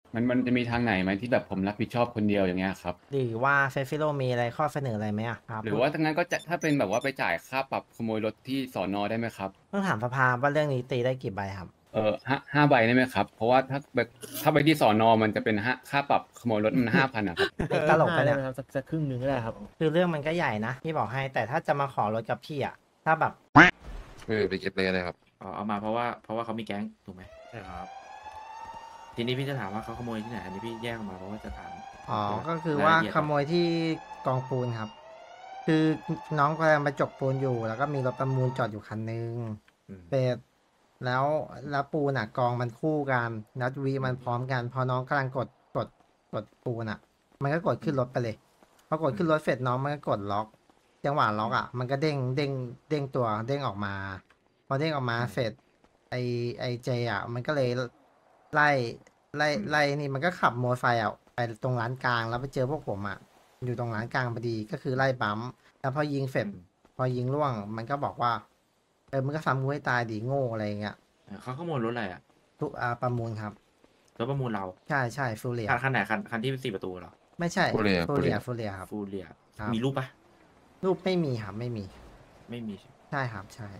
มันจะมีทางไหนไหมที่แบบผมรับผิดชอบคนเดียวอย่างเงี้ยครับหรือว่าเฟฟิโลมีอะไรข้อเสนออะไรไหมอ่ะครับหรือว่าถ้างั้นก็จะถ้าเป็นแบบว่าไปจ่ายค่าปรับขโมยรถที่สอนอได้ไหมครับต้องถามสภาว่าเรื่องนี้ตีได้กี่ใบครับห้าใบได้ไหมครับเพราะว่าถ้าไปที่สอนอมันจะเป็นค่าปรับขโมยรถมัน5,000นะครับเด็กตลกห้าไปะเนี่ยได้ไหมครับสักครึ่งหนึ่งก็ได้ครับคือเรื่องมันก็ใหญ่นะพี่บอกให้แต่ถ้าจะมาขอรถกับพี่อ่ะถ้าแบบไปเก็บเลยเลยครับอ๋อเอามาเพราะว่าเขามีแก๊งถูกไหมใช่ครับทีนี้พี่จะถามว่าเขาขโมยที่ไหนอันนี้พี่แยกออกมาเพราะว่าจะถามอ๋อก็คือรายว่าละเอียดก่อนขโมยที่กองปูนครับคือน้องกำลังมาจกปูนอยู่แล้วก็มีรถประมูลจอดอยู่คันนึงอืมเสร็จแล้วแล้วปูนอ่ะกองมันคู่กันนัดวีมันพร้อมกันพอน้องกำลังกดปูนอ่ะมันก็กดขึ้นรถไปเลยพอกดขึ้นรถเสร็จน้องมันก็กดล็อกจังหวะล็อกอ่ะมันก็เด้งตัวเด้งออกมาพอเด้งออกมาเสร็จไอไอเจอ่ะมันก็เลยไล่ไล่นี่มันก็ขับมอเตอร์ไซค์อ่ะไปตรงร้านกลางแล้วไปเจอพวกผมอ่ะอยู่ตรงร้านกลางพอดีก็คือไล่ปั๊มแล้วพอยิงเสร็จพอยิงล่วงมันก็บอกว่ามึงก็ซ้ำกูให้ตายดิโง่อะไรอย่างเงี้ยเขาขโมยรถอะไรอ่ะทุกประมูลครับรถประมูลเราใช่ฟูเรียคันไหนคันที่4 ประตูเหรอไม่ใช่พูดเลยฟูพูดเลยเรียครับฟูเรียครับมีรูปปะรูปไม่มีครับไม่มีไม่มีใช่ครับใช่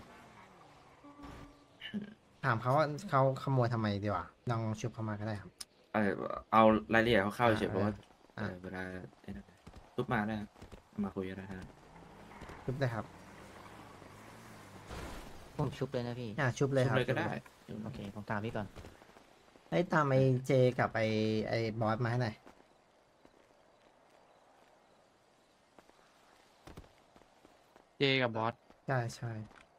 ถามเขาว่าเขาขโมยทำไมดีกว่าลองชุบเขามาก็ได้ครับเออเอารายละเอียดเข้าๆเฉยๆเพราะว่าอ่าเวลาไอ้นั่นรูปมาได้ครับมาคุยกันได้นะชุบเลยครับผมชุบเลยนะพี่ชุบเลยครับชุบเลยก็ได้โอเค ผมตามพี่ก่อนไอ้ตามไอเจกับไอบอสมาให้หน่อยเจกับบอสใช่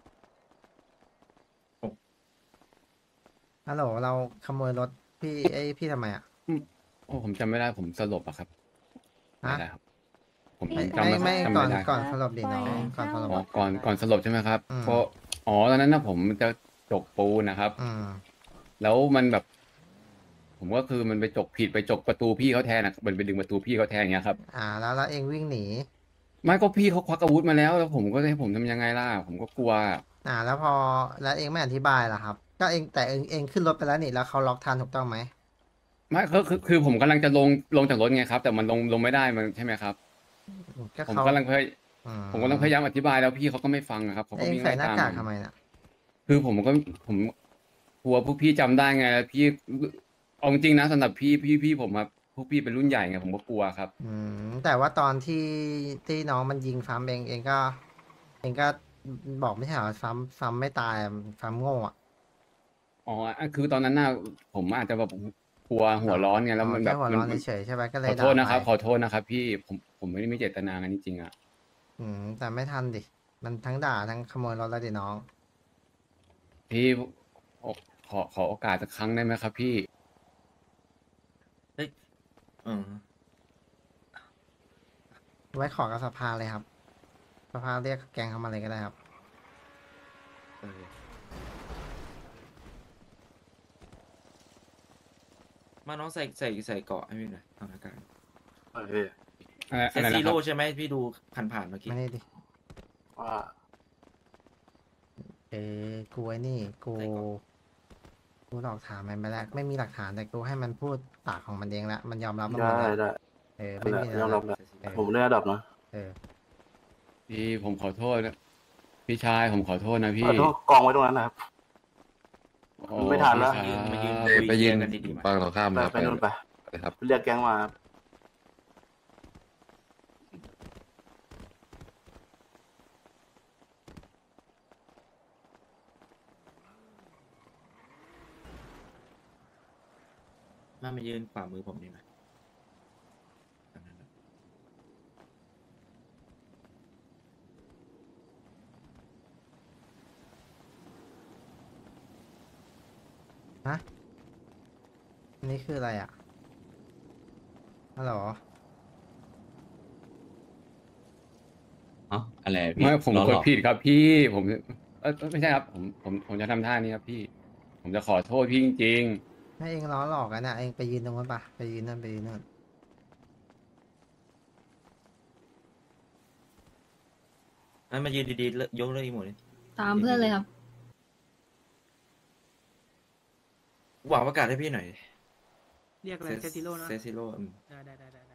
ฮัลโหลเราขโมยรถพี่ทำไมอ่ะอืมโอ้ผมจำไม่ได้ผมสลบอะครับไม่ฮะได้ครับผมไม่จำไม่ไม่จำก่อนไม่ได้ครับสลบดิน้องก่อนสลบก่อนสลบใช่ไหมครับอืมเพราะอ๋อตอนนั้นนะผมจะจกปูนนะครับอืมแล้วมันแบบผมก็คือมันไปจกผิดไปจกประตูพี่เขาแทนอะมันไปดึงประตูพี่เขาแทนอย่างเงี้ยครับแล้วเองวิ่งหนีไม่ก็พี่เขาควักอาวุธมาแล้วผมก็ให้ผมทำยังไงล่ะผมก็กลัวแล้วพอแล้วเองไม่อธิบายล่ะครับก็เองแต่เองขึ้นรถไปแล้วนี่แล้วเขาล็อกทันถูกต้องไหมไม่คือผมกำลังจะลงจากรถไงครับแต่มันลงไม่ได้มันใช่ไหมครับก็ผมเขากำลังพยอืผมกำลังพยายามอธิบายแล้วพี่เขาก็ไม่ฟังอะครับเขาแล้วเองก็วิ่งใส่หน้ากากไล่ตามผมทำไมน่ะคือผมกลัวพวกพี่จำได้ไงแล้วพี่เอาจริงๆนะสำหรับพี่ผมอะพวกพี่เป็นรุ่นใหญ่ไงผมก็กลัวครับแต่ว่าตอนที่น้องมันยิงซ้ำเองก็บอกไม่ใช่เหรอซ้ำไม่ตายอะซ้ำโง่อะอ๋อคือตอนนั้นน่ะผมอาจจะแบบกลัวหัวร้อนไงแล้วมันแบบแค่หัวร้อนมันเฉยๆใช่ไหมก็เลขอโทยด่าไปษนะครับขอโทษนะครับพี่ผมไม่ได้มีเจตนากันจริงๆอ่ะแต่ไม่ทันดิมันทั้งด่าทั้งขโมยรถแล้วดิน้องพี่ขอโอกาสสักครั้งได้ไหมครับพี่เฮ้ยเออไว้ขอกับสภาเลยครับสภาเรียกแกงเข้ามาเลยก็ได้ครับเออมาน้องใส่เกราะให้พี่หน่อยทางอากาศเฮ้ยเซตอะไรนะครับซีโร่ใช่ไหมพี่ดูผ่านเมื่อกี้ไม่ได้ดิว่ากูไอ้นี่กูหลอกถามมันไปแล้วไม่มีหลักฐานแต่กูให้มันพูดปากของมันเองละมันยอมรับมันหมดแล้วได้ไม่มีแล้วยอมรับนะเออผมได้ระดับนะเออพี่ผมขอโทษนะพี่ชายผมขอโทษนะพี่ต้องกองไว้ตรงนั้นนะครับโอ้ไม่ทันแล้วพี่มายืนครับคุยไปยืนกันดีๆมาฝั่งตรงข้ามนะครับไปไปนู่นไปครับเรียกแก๊งมามายืนขวามือผมนี่ไหมฮะอันนี่คืออะไรอ่ะฮัลโหลอ๋ออะไรพี่ไม่ผมล้อหลอกกดผิดครับพี่ผมไม่ใช่ครับผมจะทำท่านี้ครับพี่ผมจะขอโทษพี่จริงให้เองล้อหลอกกันนะเองไปยืนตรงนั้นปะไปยืนนั่นไปยืนนั่นมายืนดีๆยกเรื่องอีโมดนี่ตามเพื่อนเลยครับหวังประกาศให้พี่หน่อยเรียกอะไรเซซิโร่นะเซซิโร่ได้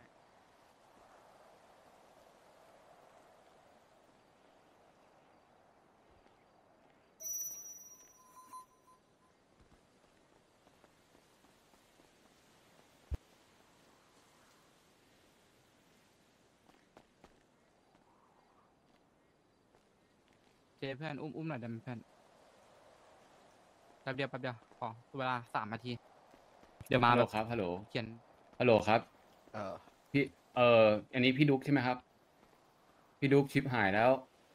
เจเพื่อนอุ้มหน่อยได้ไหมเพื่อนแป๊บเดียวขอเวลา3 นาที เดี๋ยวมาฮัลโหแบลบครับฮัลโหลเขียนฮัลโหลครับเออพี่อันนี้พี่ดุ๊กใช่ไหมครับ พี่ดุ๊กชิปหายแล้ว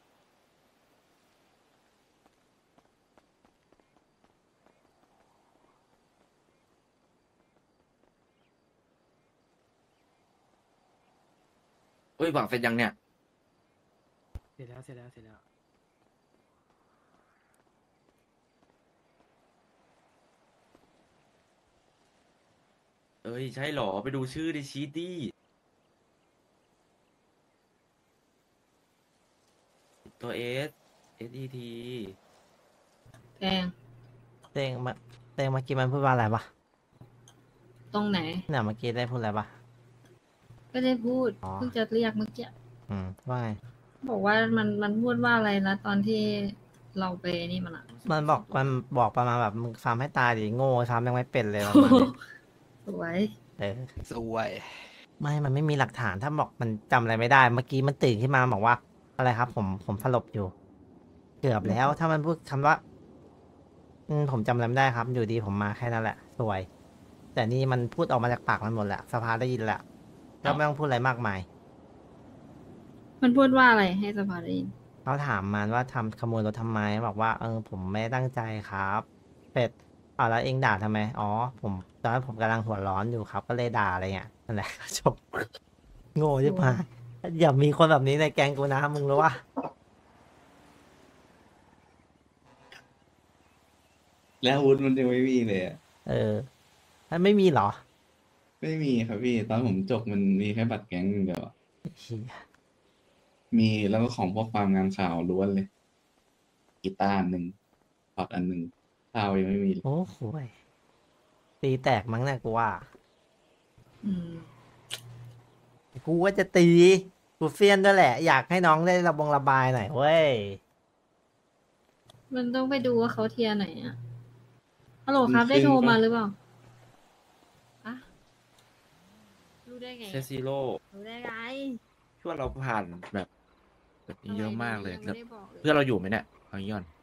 เฮ้ยหวังเสร็จยังเนี่ยเสร็จแล้วเอ้ยใช่หรอไปดูชื่อในชีตดิตัวSET แดงเตงเมื่อกี้มันพูดว่าอะไรปะตรงไหนเนี่ยเมื่อกี้ได้พูดอะไรปะก็ได้พูดอ๋อเพิ่งจะเรียกเมื่อกี้ว่าไงบอกว่ามันพูดว่าอะไรนะตอนที่เราไปนี่มันอ่ะมันบอกประมาณแบบมึงฟาร์มให้ตายดิโง่ฟาร์มยังไม่เป็นเลยประมาณนี้สวยสวยมันไม่มีหลักฐานถ้าบอกมันจำอะไรไม่ได้ เมื่อกี้มันตื่นขึ้นมาบอกว่า อะไรครับ ผมสลบอยู่ เกือบแล้ว ถ้ามันพูดคำว่า ผมจำอะไรไม่ได้ครับ อยู่ดีผมมาแค่นั้นแหละ สวย แต่นี่มันพูดออกมาจากปากมันหมดแหละสภาได้ยินแหละก็ไม่ต้องพูดอะไรมากมายมันพูดว่าอะไรให้สภาได้ยินเขาถามมันว่าขโมยรถทำไมบอกว่าผมไม่ได้ตั้งใจครับเป็ดแล้วเองด่าทำไมอ๋อผมตอนนั้นผมกำลังหัวร้อนอยู่ครับ ก็เลยด่าอะไรเงี้ยนั่นแหละ จบโง่ใช่ไหมอย่ามีคนแบบนี้ในแก๊งกูนะมึงรู้ว่าแล้วอาวุธมันยังไม่มีเลยอะมันไม่มีเหรอไม่มีครับพี่ ตอนผมจบมันมีแค่บัตรแก๊งอย่างเดียวอะเหี้ยมีแล้วก็ของพวกความงานข่าวล้วนเลย กีตาร์1 พอร์ต1ข้าวยังไม่มีเลยโอ้โหยตีแตกมั้งเนี่ยกูว่าอืมกูว่าจะตีกูเฟี้ยนด้วยแหละ อยากให้น้องได้ระบายหน่อยเว้ยมันต้องไปดูว่าเขาเทียร์ไหนอ่ะฮัลโหลครับได้โทรมาหรือเปล่าอะรู้ได้ไงเซซิโร่รู้ได้ไงพี่ว่าเราผ่านแบบนี้เยอะมากเลยงไม่ได้บอกเลยเพื่อนเราอยู่ไหมเนี่ยเอางี้ก่อน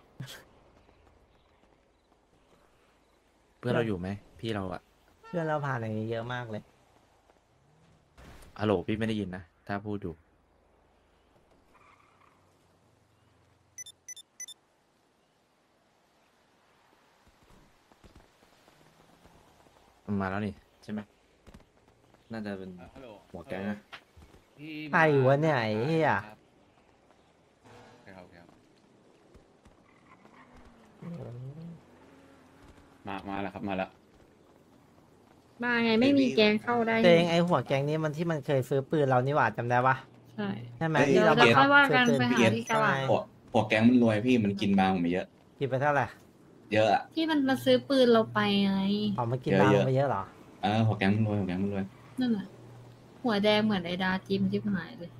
เพื่อนเราอยู่ไหมพี่เราอะเพื่อนเราผ่านอย่างนี้เยอะมากเลยฮัลโหลพี่ไม่ได้ยินนะถ้าพูดอยู่มันมาแล้วนี่ใช่ไหมน่าจะเป็นฮัลโหลหัวแก๊งนะพี่ใครวะเนี่ยไอ้เหี้ยครับมาแล้วครับมาแล้วมาไงไม่มีแกงเข้าได้เตงไอหัวแกงนี้มันที่มันเคยซื้อปืนเรานี่หว่าจำได้ปะใช่ใช่ไหมเอ้ยที่เราเดี๋ยวค่อยว่ากันซื้อไปปืหาที่กะหล่หัวแก๊งมันรวยพี่มันกินบางผมไปเยอะกินไปเท่าไหร่เยอะอะที่มันมาซื้อปืนเราไปไงอ๋อมากินบางเยอะๆไปเยอะเหรอหัวแก๊งมันรวยหัวแก๊งมันรวยนั่นแหละหัวแดงเหมือนไอดาจิมที่หายเลย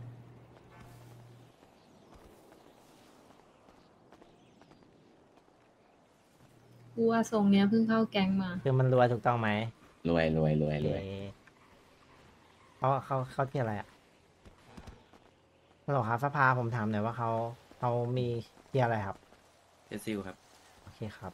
กูว่าทรงเนี้ยเพิ่งเข้าแก๊งมาคือมันรวยถูกต้องไหมรวยรวยรวยรวยเอ๊ะเขาที่อะไรอ่ะฮัลโหลครับสภาผมถามหน่อยว่าเขามีที่อะไรครับเจซิลครับโอเคครับ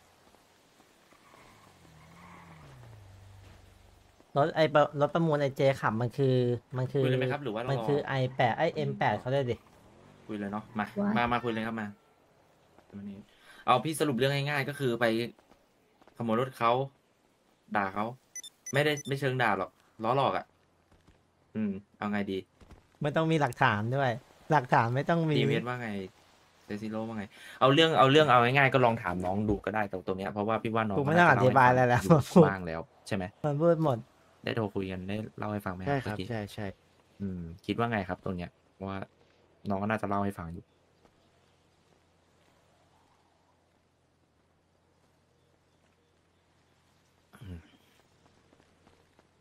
รถประมูลไอเจขับมันคือคุยเลยไหมครับหรือว่าเรามันคือ i8 M8 เขาด้วยดิคุยเลยเนาะมาว่ามาคุยเลยครับมาวันนี้เอาพี่สรุปเรื่องง่ายๆก็คือไปขโมยรถเขาด่าเขาไม่เชิงด่าหรอกล้อหลอกอ่ะเอาไงดีไม่ต้องมีหลักฐานด้วย หลักฐานไม่ต้องมีดีเวสว่าไงเซซิโร่ว่าไง เอาเรื่องเอาง่ายๆก็ลองถามน้องดูก็ได้ตรงเนี้ยเพราะว่าพี่ว่าน้องกูไม่ต้องอธิบายอะไรแล้วมันน่าจะเล่าให้ฟังอยู่บ้างแล้วใช่ไหมมันพูดหมดได้โทรคุยกันได้เล่าให้ฟังไหมใช่ครับเมื่อกี้ใช่คิดว่าไงครับตรงเนี้ยว่าน้องก็น่าจะเล่าให้ฟังอยู่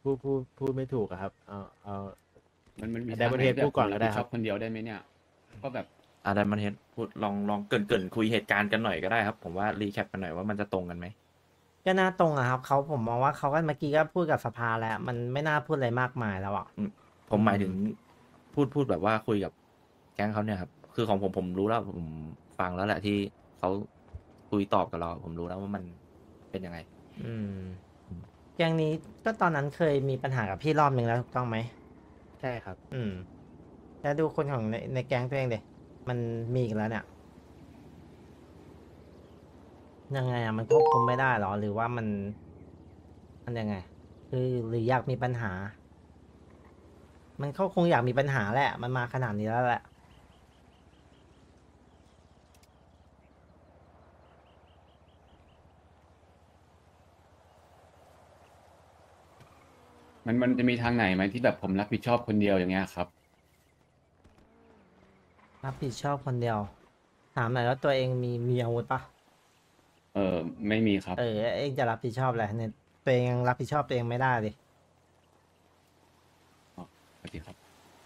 พูดไม่ถูกอะครับ เอามันมี Diamond Head พูดก่อนก็ได้ชครัอบ บคนเดียวได้ไหมเนี่ย ก็แบบอะไรมันเห็นพูดลองเกรินคุยเหตุการณ์กันหน่อยก็ได้ครับ ผมว่ารีแคปกันหน่อยว่ามันจะตรงกันไหมก็น่าตรงอะครับเขาผมมองว่าเขาก็เมื่อกี้ก็พูดกับสภาแล้วมันไม่น่าพูดอะไรมากมายแล้วอ่ะผมหมายถึงพูดแบบว่าคุยกับแก๊งเขาเนี่ยครับ คือของผมรู้แล้วผมฟังแล้วแหละที่เขาคุยตอบกับเรา ผมรู้แล้วว่ามันเป็นยังไงอืมแกงนี้ก็ตอนนั้นเคยมีปัญหากับพี่รอบหนึ่งแล้วถูกต้องไหมใช่ครับอืมแล้วดูคนของในแก๊งตัวเองเด็มันมีอีกแล้วเนี่ย ยังไงอะมันควบคุมไม่ได้หรอ หรือว่ามันยังไง คือหรืออยากมีปัญหา มันเขาคงอยากมีปัญหาแหละ มันมาขนาดนี้แล้วแหละมันจะมีทางไหนไหมที่แบบผมรับผิดชอบคนเดียวอย่างเงี้ยครับรับผิดชอบคนเดียว ถามหน่อยแล้วตัวเองมีอาวุธปะไม่มีครับเองจะรับผิดชอบอะไรเนี่ยตัวเองยังรับผิดชอบตัวเองไม่ได้เลยสวัสดีครับ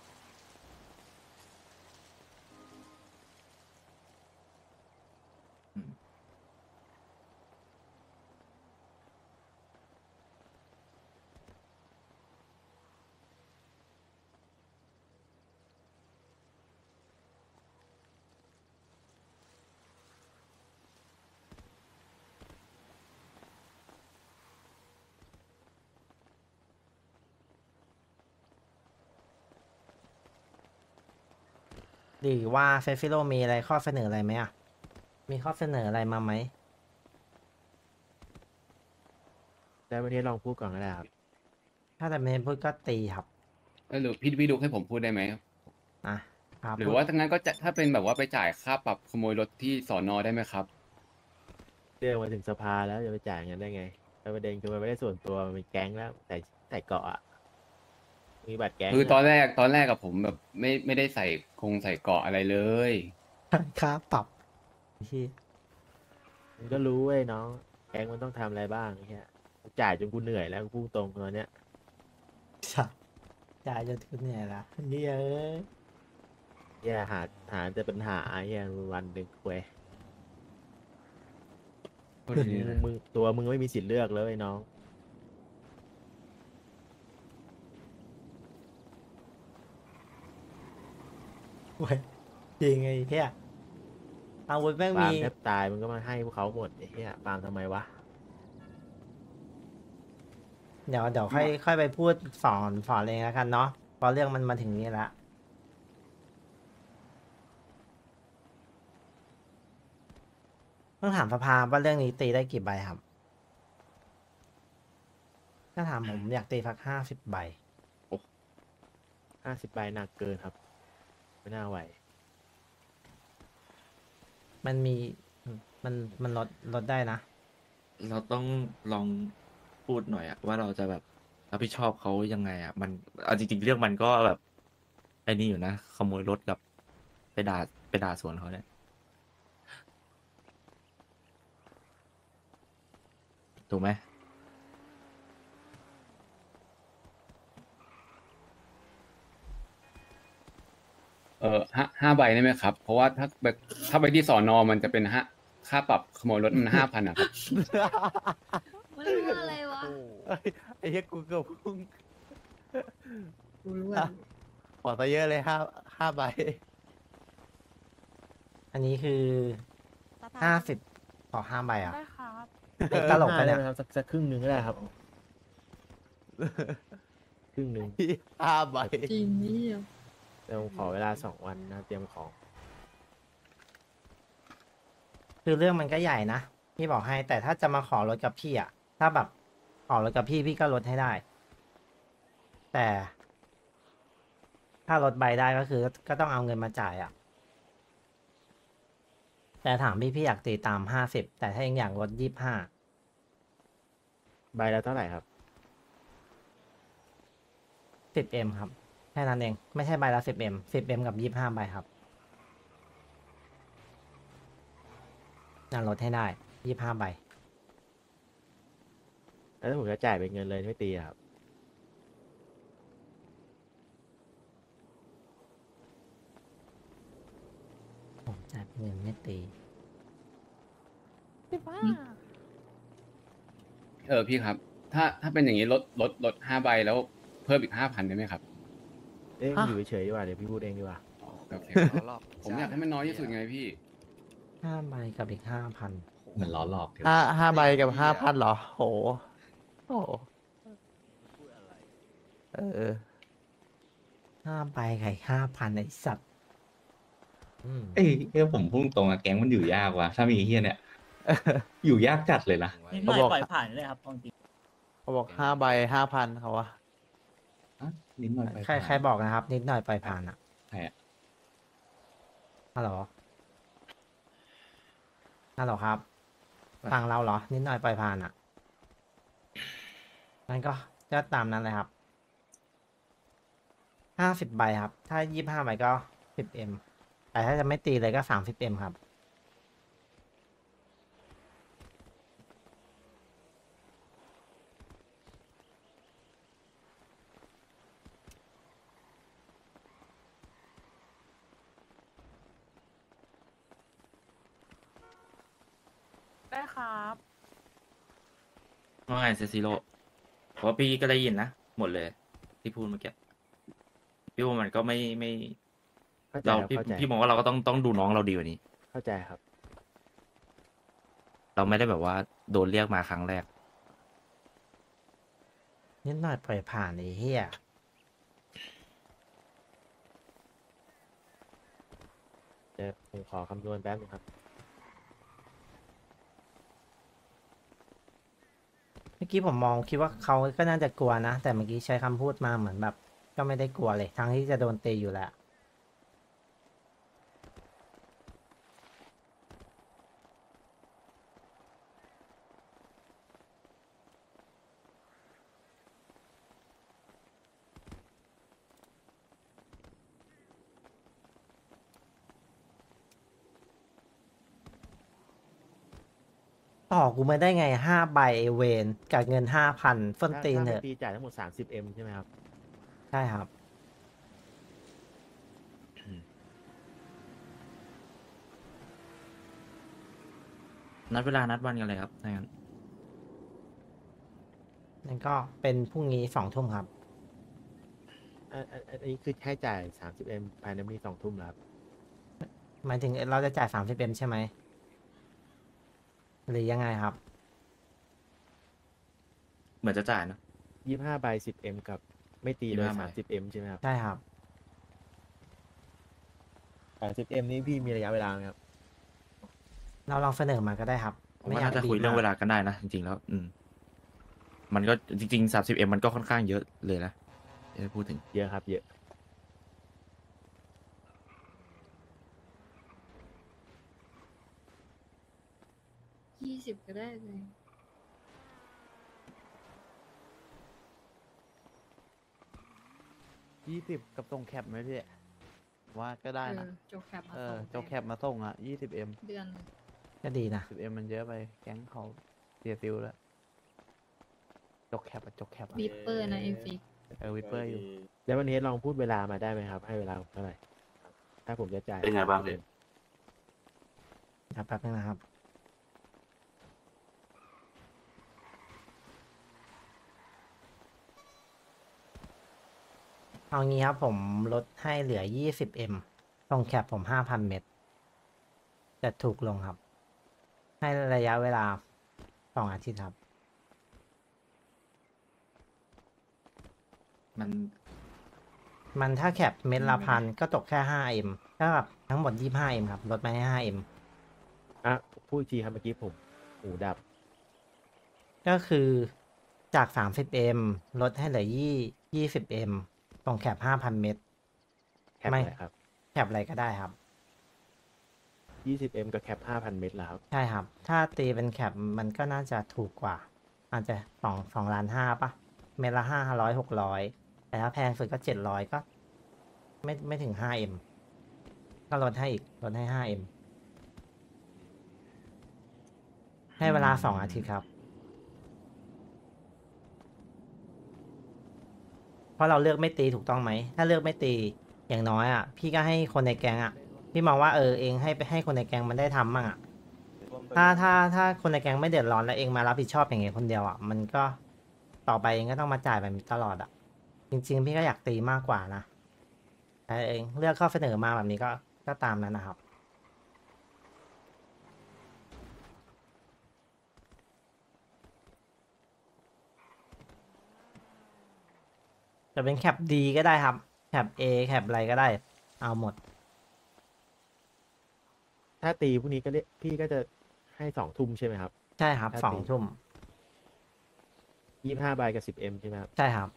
หรือว่าเฟฟิโลมีอะไรข้อเสนออะไรไหมอ่ะ มีข้อเสนออะไรมาไหมได้วันนี้ลองพูดก่อนก็ได้ครับถ้าแต่ไม่พูดก็ตีครับหรือพี่ดูให้ผมพูดได้ไหมอ่ะครับหรือว่าถ้างั้นก็จะถ้าเป็นแบบว่าไปจ่ายค่าปรับขโมยรถที่สอนอได้ไหมครับเรื่องมาถึงสภาแล้วจะไปจ่ายเงินได้ไงแต่ประเด็นคือมันไม่ได้ส่วนตัวมันเป็นแก๊งแล้วใส่เกาะอะมีบัตรแก๊งคืออะตอนแรกกับผมแบบไม่ได้ใส่เกราะอะไรเลยค่าปรับที่มึงก็รู้เว้ยน้องแก๊งมันต้องทำอะไรบ้างไอ้เงี้ยกูจ่ายจนกูเหนื่อยแล้วกูพูดตรงตอนเนี้ยชัดจ่ายจนทุนเนี่ยละเฮ้ยเอ้ยแย่หาแต่ปัญหาแย่วันหนึ่งเว้ยมึงตัวมึงไม่มีสิทธิ์เลือกเลยไอ้น้องเว้ยจริงไอ้เหี้ยอาวุธแม่งฟาร์มีมแทบตายมึงก็มาให้พวกเขาหมดไอ้เหี้ยฟาร์มทำไมวะเดี๋ยวค่อยไปพูดสอนเองแล้วกันเนาะเพราะเรื่องมันมาถึงนี้แล้วต้องถามสภาว่าเรื่องนี้ตีได้กี่ใบครับ ถ้าถามผมอยากตีสัก50 ใบ 50 ใบหนักเกินครับ ไม่น่าไหวมันมีมันลดได้นะเราต้องลองพูดหน่อยอะว่าเราจะแบบรับผิดชอบเขายังไงอะมันเอาจริงๆเรื่องมันก็แบบไอ้นี่อยู่นะขโมยรถกับไปด่าสวนเขาเนี่ยถูกไหม 5 ใบได้ไหมครับ เพราะว่าถ้าไปที่สอนอมันจะเป็นค่าปรับขโมยรถมัน5,000อะครับมันรู้อะไรวะไอ้เหี้ยกูเกือบพุ่งกูรู้อ่ะขอซะเยอะเลย5 ใบอันนี้คือ50 ต่อ 5 ใบอ่ะได้ครับเด็กตลกไปะเนี่ยด้หมครับสักครึ่งหนึ่งก็ได้ครับ ครึ่งหนึ่ง5 ใบจริงนี่เดียวเดี๋ยวผมขอเวลา2 วันนะเตรียมของคือเรื่องมันก็ใหญ่นะ พี่บอกให้ แต่ถ้าจะมาขอลดกับพี่อ่ะ ถ้าแบบขอลดกับพี่ก็ลดให้ได้ แต่ ถ้าลดใบได้ก็คือก็ต้องเอาเงินมาจ่ายอ่ะ แต่ถามพี่อยากตีตาม50 แต่ถ้ายังอยากลด25 ใบละเท่าไหร่ครับ 10M ครับ แค่นั้นเอง ไม่ใช่ใบละ 10M 10M กับ25 ใบครับน่าลดให้ได้25 ใบแล้วถ้าผมจะจ่ายเป็นเงินเลยไม่ตีอะครับเงินไม่ตีพี่ครับ ถ้าเป็นอย่างนี้ลด5 ใบแล้วเพิ่มอีก5,000ได้ไหมครับเอ้ยอยู่เฉยๆดีกว่าเดี๋ยวพี่พูดเองดีกว่าโอเคผมอยากให้มันน้อยที่สุดไงพี่ 5 ใบกับอีก 5,000 เหมือนล้อหลอกห้าใบกับ5,000เหรอ โห โห 5 ใบกับอีก5,000ไอ้สัตว์เอ้ยผมพุ่งตรงอะแก๊งมันอยู่ยากว่ะถ้ามีไอ้เฮียเนี่ย อยู่ยากจัดเลยนะนิดหน่อยปล่อยผ่านเลยครับจริงเขาบอก5 ใบ 5,000เขาวะอ่ะนิดหน่อยไปใครบอกนะครับ นิดหน่อยปล่อยผ่านอ่ะใครอะฮัลโหลครับฟังเราเหรอ นิดหน่อยปล่อยผ่านอ่ะงั้นก็ตามนั้นเลยครับ50 ใบครับ ถ้า25 ใบก็ 10M แต่ถ้าจะไม่ตีเลยก็ 30M ครับได้ครับว่าไงเซซิโร่เพราะว่าพี่ก็ได้ยินนะหมดเลย ที่พูดเมื่อกี้พี่ว่ามันก็ไม่เข้าใจเราครับเข้าใจพี่มองว่าเราก็ต้องดูน้องเราดีกว่านี้เข้าใจครับเราไม่ได้แบบว่าโดนเรียกมาครั้งแรกนิดหน่อยปล่อยผ่านไอ้เหี้ยเดี๋ยวผมขอคำนวณแป๊บนึงครับเมื่อกี้ผมมองคิดว่าเขาก็น่าจะกลัวนะ แต่เมื่อกี้ใช้คำพูดมาเหมือนแบบ ก็ไม่ได้กลัวเลย ทั้งที่จะโดนตีอยู่แหละ ต่อกูไม่ได้ไง5 ใบไอ้เวนกับเงิน 5,000ส้นตีนถ้าเถไม่อะตีจ่ายทั้งหมด 30M ใช่ไหมครับใช่ครับนัดเวลานัดวันกันเลยครับถ้างั้นนั่นก็เป็นพรุ่งนี้2 ทุ่มครับอันนี้คือให้จ่าย 30M ภายในวันนี้2 ทุ่มแล้วครับหมายถึงเราจะจ่าย 30M ใช่ไหม หรือยังไงครับเหมือนจะจ่ายเนอะ 25 ใบ 10M กับไม่ตีเลย 25 ใบ 30M ใช่ไหมครับใช่ครับ 30M นี้พี่มีระยะเวลาไหมครับเราลองเสนอมาก็ได้ครับผมว่าน่าจะคุยเรื่องเวลากันได้นะ จริงๆแล้ว มันก็จริงๆ30M มันก็ค่อนข้างเยอะเลยนะจะพูดถึงเยอะครับ เยอะ 20ก็ได้เลย 20กับส่งแคปไหมพี่ว่าก็ได้นะโจกแคปมาเอส่อง เจ้าแคปมาส่งอ่ะ 20M เดือนหนึ่งก็ดีนะ 10M มันเยอะไป แก๊งเขาเสียฟิลแล้วจกแคปอะจกแคปอะวิปเปอร์นะเอฟิกวิปเปอร์อยู่แล้ววันนี้ลองพูดเวลามาได้ไหมครับ ให้เวลาผมเท่าไหร่ ถ้าผมจะจ่ายเป็นไงบ้างพี่ครับแป๊บนึงนะครับ เอางี้ครับผมลดให้เหลือ 20M ตรงแคปผม 5,000 เม็ดจะถูกลงครับ ให้ระยะเวลา2 อาทิตย์ครับ มันถ้าแคปเม็ดละพันก็ตกแค่ 5M ถ้าแบบทั้งหมด 25M ครับ ลดมาให้ 5M อ่ะพูดอีกทีครับเมื่อกี้ผมหูดับก็คือจาก 30M ลดให้เหลือ 20M ตรงแคป 5,000 เม็ดแคปไม่อะไรครับแคปอะไรก็ได้ครับ 20M กับแคป 5,000 เม็ดแล้วครับใช่ครับ ถ้าตีเป็นแคปมันก็น่าจะถูกกว่า อาจจะ2.5 ล้านปะเม็ดละ500 600 แต่ถ้าแพงสุดก็700ก็ไม่ถึง 5M ก็ลดให้อีก ลดให้ 5M ให้เวลา2 อาทิตย์ครับ เพราะเราเลือกไม่ตีถูกต้องไหม ถ้าเลือกไม่ตีอย่างน้อยอ่ะ พี่ก็ให้คนในแก๊งอ่ะพี่มองว่าเองให้ไปให้คนในแก๊งมันได้ทำมั่งอะถ้าคนในแก๊งไม่เดือดร้อนแล้วเองมารับผิดชอบอย่างเงี้ยคนเดียวอะมันก็ต่อไปเองก็ต้องมาจ่ายแบบนี้ตลอดอะจริงๆพี่ก็อยากตีมากกว่านะแต่เองเลือกข้อเสนอมาแบบนี้ก็ตามนั้นนะครับ จะเป็นแคปดีก็ได้ครับแคปเอแคปอะไรก็ได้ เอาหมดถ้าตีพรุ่งนี้ก็เรียกพี่ก็จะให้2 ทุ่มใช่ไหมครับใช่ครับถ้าสองตีทุ่ม 25 ใบกับ 10M ใช่ไหมครับใช่ครับ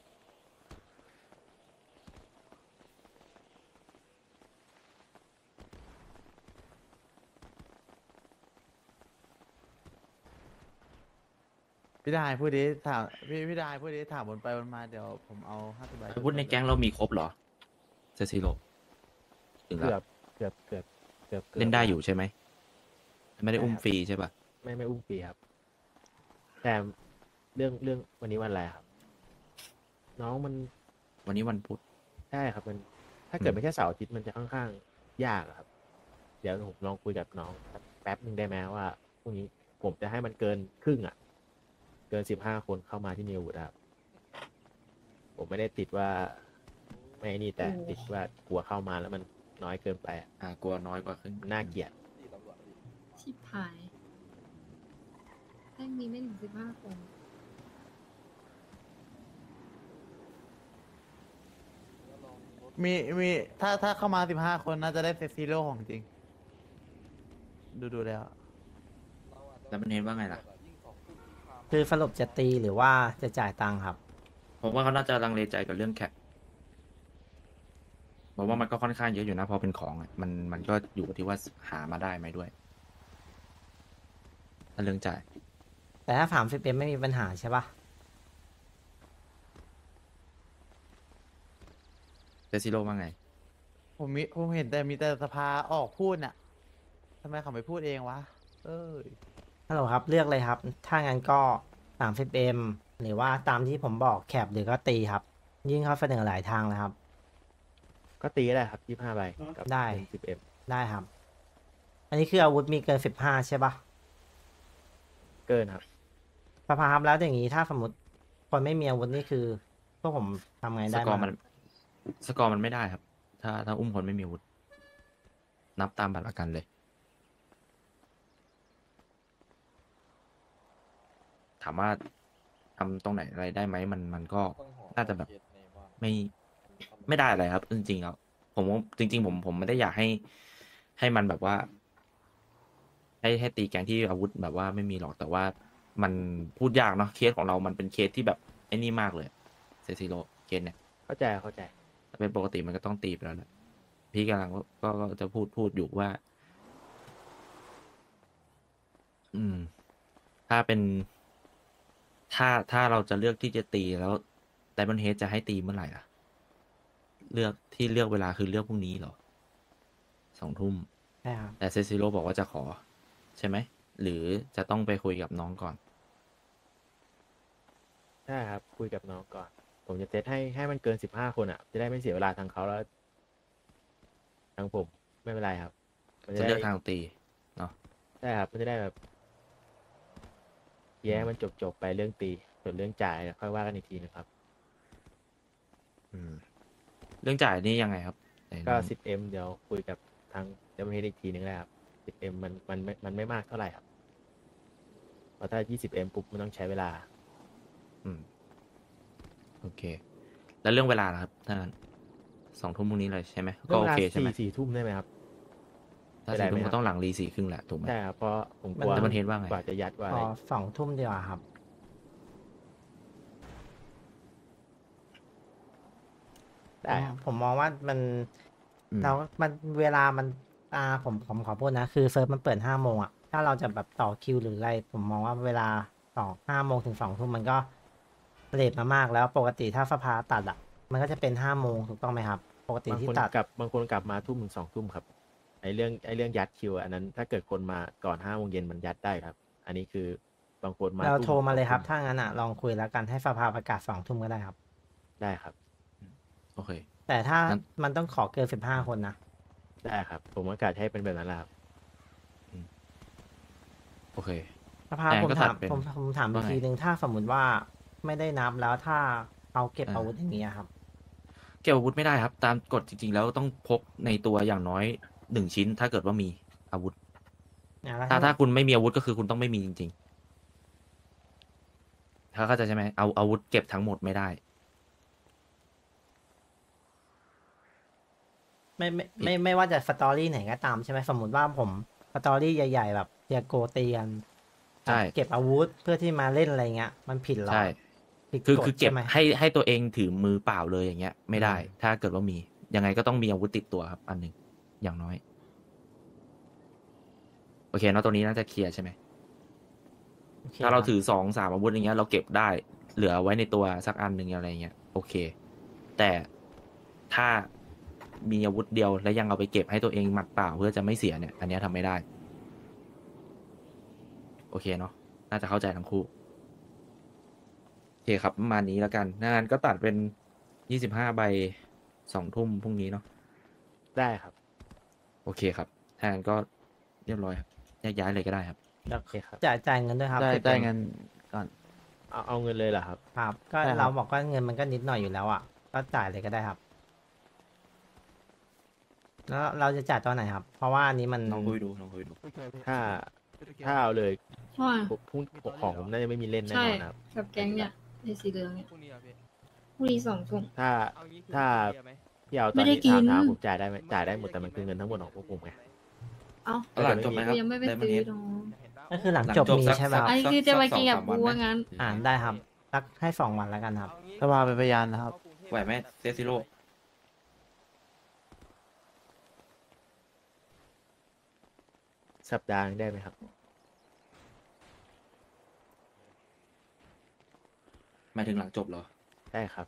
พี่ได้พูดดิถามพี่ได้พูดดิถามวนไปวนมาเดี๋ยวผมเอา50 ใบอาวุธในแก๊งเรามีครบเหรอเซซิโลถึงแล้เกืวอบเกือบเล่นได้อยู่ใช่ไหมไม่ได้อุ้มฟรีใช่ปะไม่อุ้มปีครับ แต่เรื่องวันนี้วันอะไรครับ น้องมันวันนี้วันพุธใช่ครับมัน ถ้าเกิดอืมไม่ใช่เสาร์อาทิตย์มันจะค่อนข้างยากอะครับ เดี๋ยวผมลองคุยกับน้องแป๊บหนึ่งได้ไหมว่าพรุ่งนี้ผมจะให้มันเกินครึ่งอ่ะ เกิน15 คนเข้ามาที่นิววูดครับ ผมไม่ได้ติดว่า ไม่นี่แต่ติดว่ากลัวเข้ามาแล้วมันน้อยเกินไปอะกลัวน้อยกว่าครึ่งมันน่าเกลียดชิบหายแม่งมีไม่ถึง15 คนมีถ้าเข้ามา15 คนน่าจะได้เซตซีโร่ของจริง ดูแล้วแล้วมันเห็นว่าไงล่ะคือสรุปจะตีหรือว่าจะจ่ายตังค์ครับผมว่าเขาน่าจะลังเลใจกับเรื่องแคปผมว่ามันก็ค่อนข้างเยอะอยู่นะพอเป็นของอะมันก็อยู่ที่ว่าหามาได้ไหมด้วยถ้าเรื่องจ่ายแต่ถ้า30Mไม่มีปัญหาใช่ปะเซซิโลว่าไงผมเห็นแต่มีแต่สภาออกพูดน่ะทำไมเขาไม่พูดเองวะฮัลโหลครับ เลือกเลยครับ ถ้างั้นก็ 30M หรือว่าตามที่ผมบอกแคปหรือก็ตีครับ ยิ่งเขาเสนอหลายทางเลยครับก็ตีก็ได้ครับ 25 ใบกับได้ 10M ได้ครับ อันนี้คืออาวุธมีเกิน15ใช่ปะเกินครับสภาครับแล้วอย่างนี้ถ้าสมมติคนไม่มีอาวุธนี่คือพวกผมทำไงสได้กอบ้างร์มันสกอร์มันไม่ได้ครับ ถ้าอุ้มคนไม่มีอาวุธ นับตามบัตรประกันเลย ถามว่าทำตรงไหนอะไรได้ไหมมันก็น่าจะแบบไม่ได้อะไรครับ จริงๆแล้วผมว่าจริง ๆ ผมไม่ได้อยากให้มันแบบว่า ให้ตีแก๊งที่อาวุธแบบว่าไม่มีหรอกแต่ว่ามันพูดยากเนาะเคสของเรามันเป็นเคสที่แบบไอ้นี่มากเลยเซซิโลเคสเนี่ยเข้าใจเข้าใจถ้าเป็นปกติมันก็ต้องตีไปแล้วแหละพี่กำลังก็จะพูดอยู่ว่า ถ้าเป็นถ้าเราจะเลือกที่จะตีแล้วไดมอนด์เฮดจะให้ตีเมื่อไหร่ล่ะ เลือกเวลาคือเลือกพรุ่งนี้เหรอ2 ทุ่มใช่ครับแต่เซซิโร่บอกว่าจะขอ ใช่ไหม หรือจะต้องไปคุยกับน้องก่อนใช่ครับ คุยกับน้องก่อน ผมจะเซตให้มันเกิน15 คนอ่ะ จะได้ไม่เสียเวลาทางเขาแล้วทางผมไม่เป็นไรครับ มันจะได้เลือกทางตีเนาะใช่ครับ มันจะได้แบบแย้มันจบไปเรื่องตี ส่วนเรื่องจ่ายค่อยว่ากันอีกทีนะครับเรื่องจ่ายนี่ยังไงครับไหนก็น้อง 10M เดี๋ยวคุยกับทางเจ้าหน้าที่อีกทีนึงได้ครับ 10M มันไม่มากเท่าไหร่ครับ เพราะถ้า 20M ปุ๊บมันต้องใช้เวลาโอเค แล้วเรื่องเวลาล่ะครับถ้างั้น2 ทุ่มพรุ่งนี้เลยใช่ไหมก็โอเคใช่ไหม 4 ทุ่มได้ไหมครับถ้าได้ 4 ไหมทุ่มครัก็บต้องหลังรี4 ครึ่งแหละถูกไหมใช่ครับ เพราะผมกลัวแต่มันเห็นว่าไงกว่าจะยัดกว่าพอะไรอ2 ทุ่มดีกว่าครับได้ครับผมมองว่ามันอืมเรามันเวลามันผมขอพูดนะ คือเซิร์ฟมันเปิด5 โมงอ่ะ ถ้าเราจะแบบต่อคิวหรืออะไร ผมมองว่าเวลาต่อ5 โมงถึง2 ทุ่มมันก็เลทมามากแล้วปกติถ้าสภาตัดอ่ะ มันก็จะเป็น5 โมงถูกต้องไหมครับ ปกติบางที่คนตัดบางคนกลับมาทุ่มถึง2 ทุ่มครับ ไอเรื่องยัดคิวอันนั้น ถ้าเกิดคนมาก่อน5 โมงเย็นมันยัดได้ครับ อันนี้คือบางคนมาเราทุ่โทรมาเลยครับ 2 ถ้างั้นอ่ะลองคุยแล้วกันให้สภาประกาศ2 ทุ่มก็ได้ครับได้ครับโอเคแต่ถ้างั้นมันต้องขอเกิน15 คนนะได้ครับ ผมอากาศให้เป็นแบบนั้นแหละครับโอเคสภาพแต่ผมก็ถาตัมดเป็นผมถามอีว่าก ไงทีหนึ่งถ้าสมมติว่าไม่ได้นับแล้วถ้าเอาเก็บอ่าอาวุธอย่างเงี้ยครับเก็บอาวุธไม่ได้ครับ ตามกฎจริงๆ แล้วต้องพกในตัวอย่างน้อย1 ชิ้น ถ้าเกิดว่ามีอาวุธแล้วถ้าคุณไม่มีอาวุธก็คือคุณต้องไม่มีจริงๆ ถ้าเข้าใจใช่ไหมเอาอาวุธเก็บทั้งหมดไม่ได้ไม่ว่าจะสตอรี่ไหนก็ตามใช่ไหมสมมติว่าผมสตอรี่ใหญ่ๆแบบเตียโกเตียนใช่เก็บอาวุธเพื่อที่มาเล่นอะไรเงี้ย มันผิดเหรอใช่ผิดคือฎคือเก็บใช่ไหมให้ตัวเองถือมือเปล่าเลยอย่างเงี้ย ไม่ได้อืมถ้าเกิดว่ามี ยังไงก็ต้องมีอาวุธติดตัวครับ อันหนึ่งอย่างน้อย โอเคเนอะตรงนี้น่าจะเคลียร์ใช่ไหมโอคถ้าเราคบถือ2-3 อาวุธอย่างเงี้ยเราเก็บได้ เหลือไว้ในตัวสักอันหนึ่งอะไรเงี้ยโอเค แต่ถ้ามีอาวุธเดียวแล้วยังเอาไปเก็บให้ตัวเองหมัดเปล่าเพื่อจะไม่เสียเนี่ย อันเนี้ยทำไม่ได้ โอเคเนาะน่าจะเข้าใจทั้งคู่โอเคครับประมาณนี้แล้วกันงานก็ตัดเป็น25 ใบ2 ทุ่มพรุ่งนี้เนาะได้ครับโอเคครับถ้างั้นก็เรียบร้อยครับแยกย้ายเลยก็ได้ครับเดี๋ยวโอเคครับจ่ายเงินด้วยครับได้ 10 ได้คนเงินก่อนเอาเงินเลยเหรอครับครับ ก็ได้ครับเราบอกว่าเงินมันก็นิดหน่อยอยู่แล้วอ่ะก็จ่ายเลยก็ได้ครับ แล้วเราจะจ่ายตอนไหนครับ เพราะว่าอันนี้มันลองคุยดูลองคุยดูถ้าเอาเลยว่าพรุ่งของผมน่าจะไม่มีเล่นแน่ใช่นอนนะครับกับแก๊งเนี่ยไอ้สีเหลืองเนี่ยพรุ่งนี้เหรอพี่พรุ่งนี้2 ทุ่มถ้าเอางี้คือถ้าเคลียร์ไหมพี่เอาตไม่อนได้นี้กินถามผมจ่ายได้ไหมจ่ายได้หมดแต่มันคือเงินทั้งหมดของพวกผมไงเอ้าหลังจบไหมครับยังไม่ไปด้ซื้อเทสน้องก็คือหลังจบมีสักใช่ไหมครับไอ้คือจะไปกินกับ 2-3 กูวัว่างั้นได้ครับสักให้2 วันแล้วกันครับสภาเป็นพยานนะครับไหวไหมเซซิโร่สัปดาห์หนึ่งได้ไหมครับหมายถึงหลังจบเหรอได้ครับ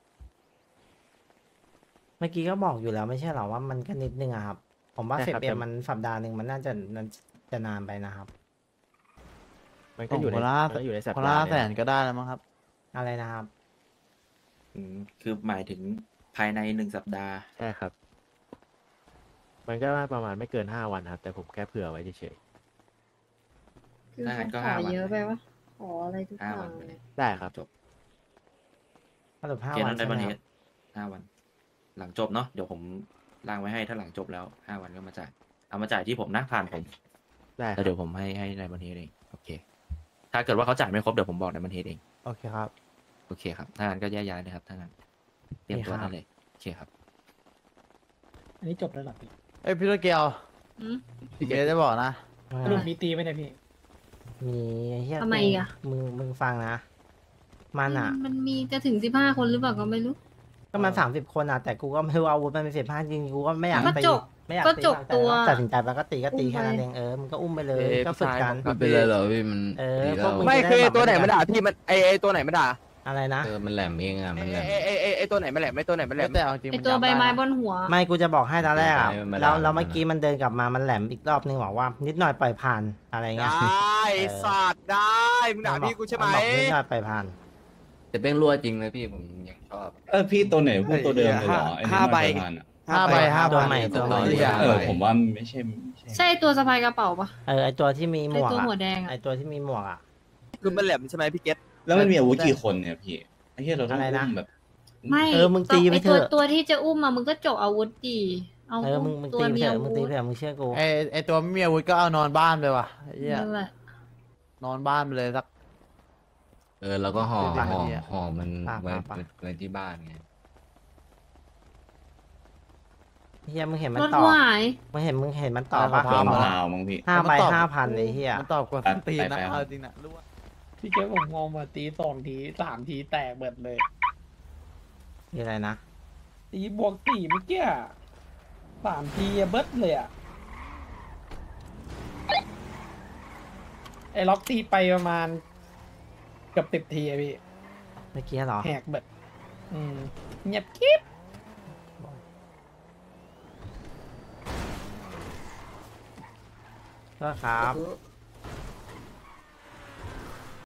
เมื่อกี้ก็บอกอยู่แล้วไม่ใช่เหรอว่ามันก็นิดนึงอะครับ ผมว่าใช่เฟครับเอ็มแต่มันสัปดาห์หนึ่งมันน่าจะนานไปนะครับมันก็อยู่ในคนละมันก็อยู่ในสัปคนดาละห์แสเนี่ยนก็ได้แล้วมั้งครับอะไรนะครับคือหมายถึงภายใน1 สัปดาห์ใช่ครับ มันก็ประมาณไม่เกิน5 วันครับ แต่ผมแค่เผื่อไว้เฉยคือถ้างั้นก็ขอ 5 วันเยอะไปวะขออะไรทุกอ 5 ย่าวันงไปเลเลย ยๆได้ครับจบสรุปโอ 5 เควันนั้นได้ใช่ไหมบันคเทรับส5 วัน หลังจบเนาะเดี๋ยวผมล่างไว้ให้ถ้าหลังจบแล้ว5 วันก็มาจ่ายเอามาจ่ายที่ผมนะผ่านผมได้คแล้วรับเดี๋ยวผมให้ในบันเทสเองโอเค ถ้าเกิดว่าเขาจ่ายไม่ครบเดี๋ยวผมบอกในบันเทสเองโอเคครับโอเคครับถ้างั้นก็แยกย้ายเลยครับถ้างั้นเตรียมตัวได้เลยโอเคครับอันนี้จบแล้วหรอพี่เอ้ยพี่ลูกเกียวอืมพี่เกียวจะบอกนะสรุปมีตีไหมเนี่ยพี่มีไอ้เฮียทำไมอีกอะมึงฟังนะ มันอ่ะมันมีจะถึง15 คนหรือเปล่าก็ไม่รู้ก็มัน30 คนอ่ะ แต่กูก็ไม่รู้อาวุธมันเป็น15จริงกูก็ไม่อยากก็ตีจบไม่อยากก็ตีจบแต่ตัวตัดสินใจไปก็ตีก็ตีอุ้มแค่นั้นไปเองมึงก็อุ้มไปเลยเอ้ยก็ฝึกกันพี่ชายมันเป็นไรเหรอพี่มันเออดีพแล้ว วกมึงไม่จะคือด้ไอ้ตัวไหนแบบมาด่าพี่มันไอตัวไหนมาด่าอะไรนะมันแหลมเองอ่ะมันแหลมไอตัวไหนมาแหลมไอตัวไหนมาแหลมแต่เอาจริงไอมันตัวจำใบด้ไม้นะบนหัวไม่กูจะบอกให้ตอนแรกอ่ะไม่ได้แล้วไม่ได้เมื่อกี้มันเดินกลับมามันแหลมอีกรอบนึงบอกว่า นิดหน่อยปล่อยผ่านอะไรเงี้ยได้สัตว์ได้มึงด่าพี่กูใช่ไหมนบอกนิดหน่อยปล่อยผ่านแต่เป้งรั่วจริงเลยพี่ผมยังชอบพี่ตัวไหนพูดตัวเดิมเลยเหรอไอ้นี่ 5 ใบมันประธานอะ 5 ใบตัว 5 ใหม่ตัวใหม่ผมว่าไม่ใช่ใช่ตัวสะพายกระเป๋าปะไอตัวที่มีหมไอวกตัวอะหัวแดงไออะตัวที่มีหมวกอ่ะคือมันแหลมใช่ไหมพี่เกตแล้วมันมีอาวุธกี่คนเนี่ยพี่ไอ้เหี้ยเราต้องอะไรนะอุ้มแบบไม่มึงตีไปเถอะตัวที่จะอุ้มมามึงก็จกอาวุธดีเอามึงตัวตีไปมีเถอาอะมึวุงธตีไปเถอะมึงเชื่อกูไอตัวไม่มีอาวุธก็เอานอนบ้านไปว่ะไอ้เหี้ยนั่นแหละนอนบ้านไปเลยสักแล้วก็ห่อเป็นห่อแบบนี้อะห่อมันปะไว้ปะไว้ที่บ้านไงเฮียมึงเห็นมันรถต่อกูหายมึงเห็นมันต่อปะเพิ่มพาวมั้งพี่ 5 ใบมันตอบ 5,000เลยเฮียมันตอบกว่าต้นตีนนะไปๆเอาจริงนะรู้ว่าพี่เจ๊ผมงงมาตี2 ที3 ทีแตกเบิดเลยมีอะไรนะตีบวก4เมื่อกี้3 ทีอะเบิดเลยอะไอ้ล็อกตีไปประมาณเกือบ10 ทีอะพี่เมื่อกี้เหรอแหกเบิดเงียบกิ๊บก็ครับ